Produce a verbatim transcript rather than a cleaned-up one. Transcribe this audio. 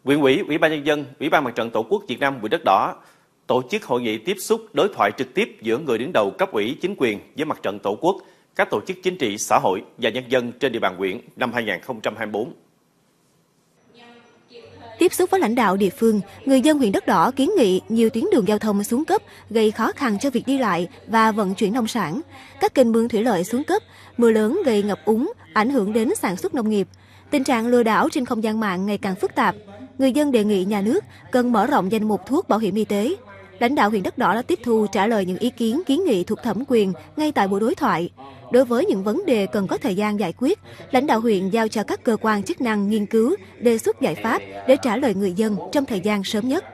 Huyện ủy, Ủy ban Nhân dân, Ủy ban Mặt trận Tổ quốc Việt Nam huyện Đất Đỏ tổ chức hội nghị tiếp xúc đối thoại trực tiếp giữa người đứng đầu cấp ủy chính quyền với Mặt trận Tổ quốc, các tổ chức chính trị, xã hội và nhân dân trên địa bàn huyện năm hai nghìn không trăm hai mươi tư. Tiếp xúc với lãnh đạo địa phương, người dân huyện Đất Đỏ kiến nghị nhiều tuyến đường giao thông xuống cấp gây khó khăn cho việc đi lại và vận chuyển nông sản. Các kênh mương thủy lợi xuống cấp, mưa lớn gây ngập úng, ảnh hưởng đến sản xuất nông nghiệp. Tình trạng lừa đảo trên không gian mạng ngày càng phức tạp. Người dân đề nghị nhà nước cần mở rộng danh mục thuốc bảo hiểm y tế. Lãnh đạo huyện Đất Đỏ đã tiếp thu trả lời những ý kiến kiến nghị thuộc thẩm quyền ngay tại buổi đối thoại. Đối với những vấn đề cần có thời gian giải quyết, lãnh đạo huyện giao cho các cơ quan chức năng nghiên cứu, đề xuất giải pháp để trả lời người dân trong thời gian sớm nhất.